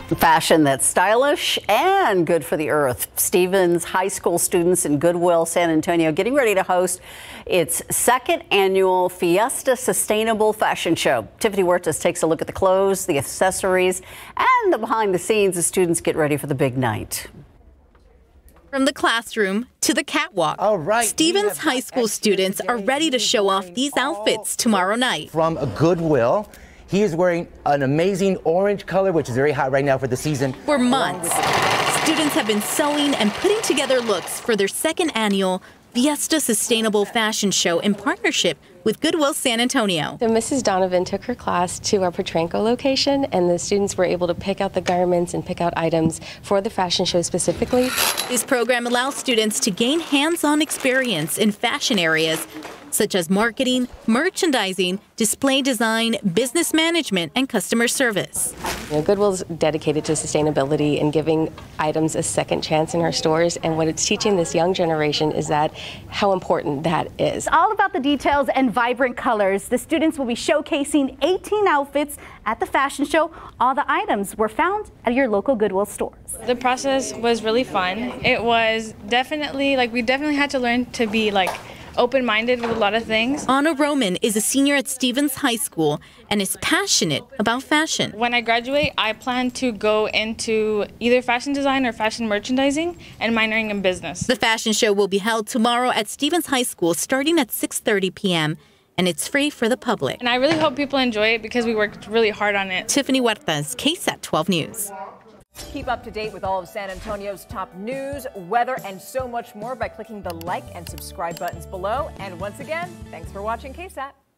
Fashion that's stylish and good for the earth. Stevens High School students in Goodwill, San Antonio, getting ready to host its second annual Fiesta Sustainable Fashion Show. Tiffany Huertas takes a look at the clothes, the accessories, and the behind the scenes as students get ready for the big night. From the classroom to the catwalk, Stevens High School students are ready to show off these outfits tomorrow night. From Goodwill, he is wearing an amazing orange color, which is very hot right now for the season. For months, students have been sewing and putting together looks for their second annual Fiesta Sustainable Fashion Show in partnership with Goodwill San Antonio. So Mrs. Donovan took her class to our Petranco location, and the students were able to pick out the garments and pick out items for the fashion show specifically. This program allows students to gain hands-on experience in fashion areas such as marketing, merchandising, display design, business management, and customer service. Goodwill's dedicated to sustainability and giving items a second chance in our stores, and what it's teaching this young generation is that how important that is. It's all about the details and vibrant colors. The students will be showcasing 18 outfits at the fashion show. All the items were found at your local Goodwill stores. The process was really fun. It was definitely, we definitely had to learn to be open-minded with a lot of things. Anna Roman is a senior at Stevens High School and is passionate about fashion. When I graduate, I plan to go into either fashion design or fashion merchandising and minoring in business. The fashion show will be held tomorrow at Stevens High School starting at 6:30 p.m. and it's free for the public. And I really hope people enjoy it because we worked really hard on it. Tiffany Huertas, KSAT 12 News. Keep up to date with all of San Antonio's top news, weather, and so much more by clicking the like and subscribe buttons below. And once again, thanks for watching KSAT.